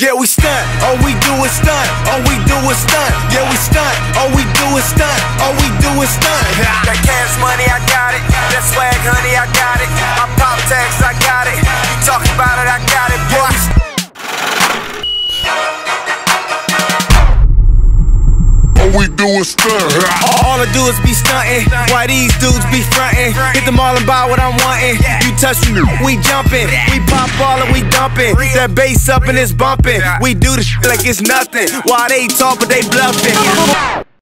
Yeah, we stunt, all we do is stunt, all we do is stunt. Yeah, we stunt, all we do is stunt, all we do is stunt. That cash money, I got it. That swag, honey, I got it. My pop tags, I got it. You talk about it, I got it, boy. All we do is stunt. All I do is be stunting, why these dudes be frontin'. Hit them all and buy what I'm wantin'. You touch me, we jumpin'. We pop all and we dumpin'. That bass up and it's bumpin'. We do the shit like it's nothing. While they talk but they bluffin'.